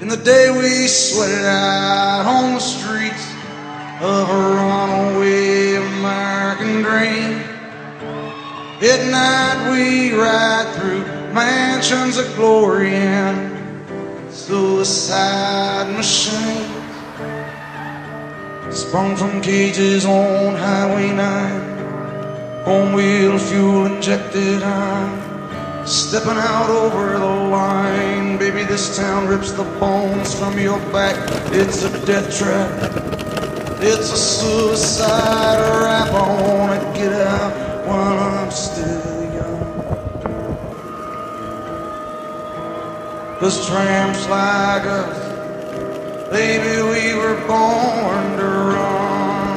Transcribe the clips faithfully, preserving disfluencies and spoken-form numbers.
And the day we sweated out on the streets of a runaway American dream. At night we ride through mansions of glory and suicide machines, sprung from cages on Highway nine, on wheel fuel injected iron. Stepping out over the line, baby, this town rips the bones from your back. It's a death trap, it's a suicide rap. I wanna get out while I'm still young, 'cause tramps like us, baby, we were born to run.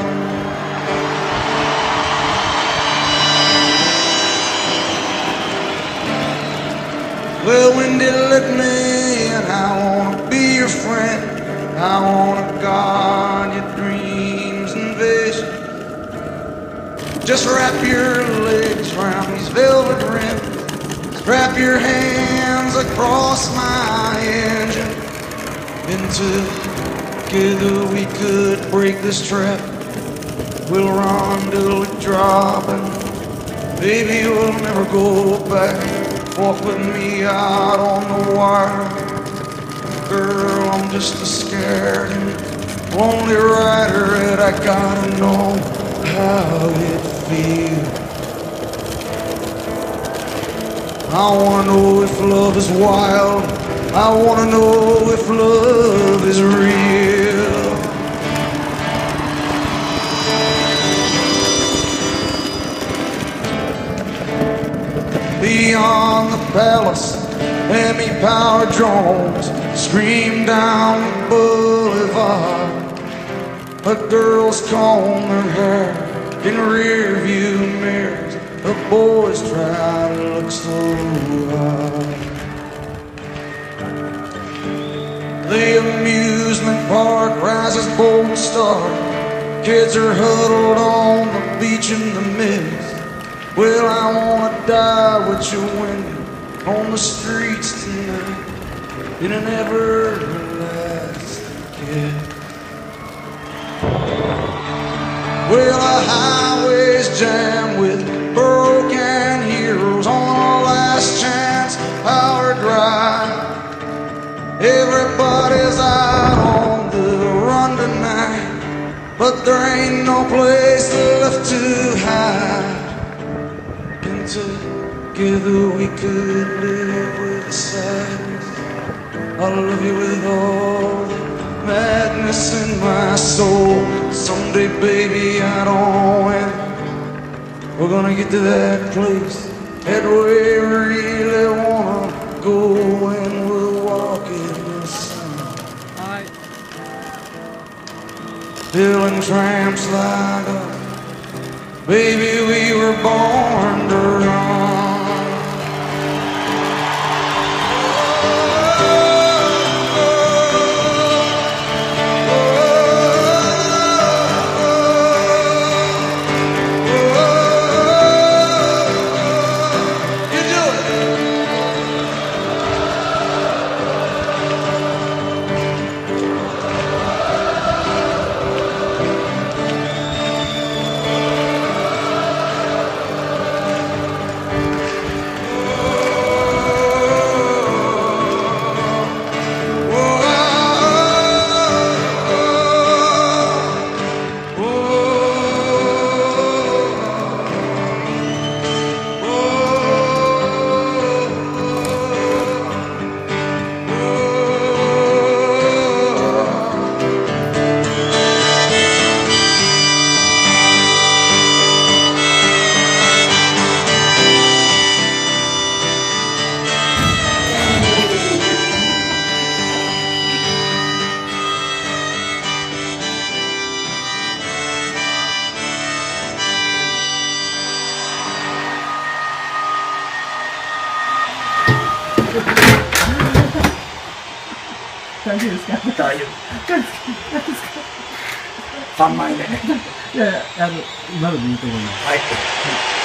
Well, when they let me in, I wanna be your friend. I wanna guard your dreams and visions. Just wrap your legs around these velvet rims, wrap your hands across my engine, and together we could break this trap. We'll run till we drop, and baby, we'll never go back. Walk with me out on the wire. Girl, I'm just a scared and lonely rider, and I gotta know how it feels. I wanna know if love is wild. I wanna know if love is real. Beyond the palace, Hemi-powered drones scream down the boulevard. A girl's comb her hair in rear view mirrors. The boys try to look so hard. The amusement park rises bold and stark. Kids are huddled on the beach in the mist. Well, I wanna die with your window on the streets tonight in an everlasting kiss. Well, our highways jam with broken heroes on our last chance power drive. Everybody's out on the run tonight, but there ain't no place left to hide. Together we could live with the sadness. I love you with all the madness in my soul. Someday, baby, I don't win. We're gonna get to that place that we really wanna go, and we'll walk in the sun. Hi. Feeling tramps like us, baby, we were born to run. 大丈夫ですか？ 大丈夫。さんまいめね。 いやいや、あの、今のでいいと思います。 はい。